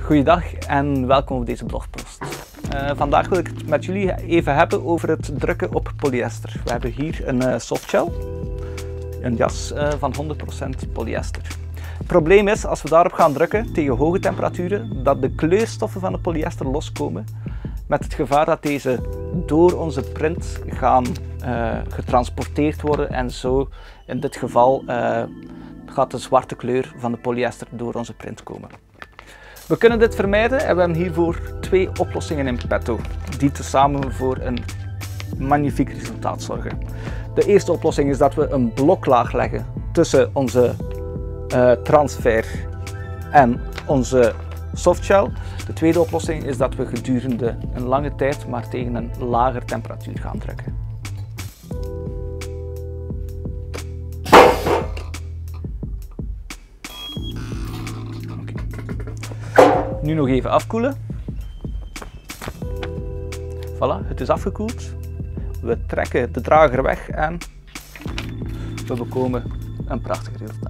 Goeiedag en welkom op deze blogpost. Vandaag wil ik het met jullie even hebben over het drukken op polyester. We hebben hier een softshell, een jas van 100% polyester. Het probleem is, als we daarop gaan drukken tegen hoge temperaturen, dat de kleurstoffen van de polyester loskomen, met het gevaar dat deze door onze print gaan getransporteerd worden en zo in dit geval gaat de zwarte kleur van de polyester door onze print komen. We kunnen dit vermijden en we hebben hiervoor twee oplossingen in petto, die tezamen voor een magnifiek resultaat zorgen. De eerste oplossing is dat we een bloklaag leggen tussen onze transfer en onze softshell. De tweede oplossing is dat we gedurende een lange tijd maar tegen een lager temperatuur gaan drukken. Nu nog even afkoelen. Voilà, het is afgekoeld. We trekken de drager weg en we bekomen een prachtig resultaat.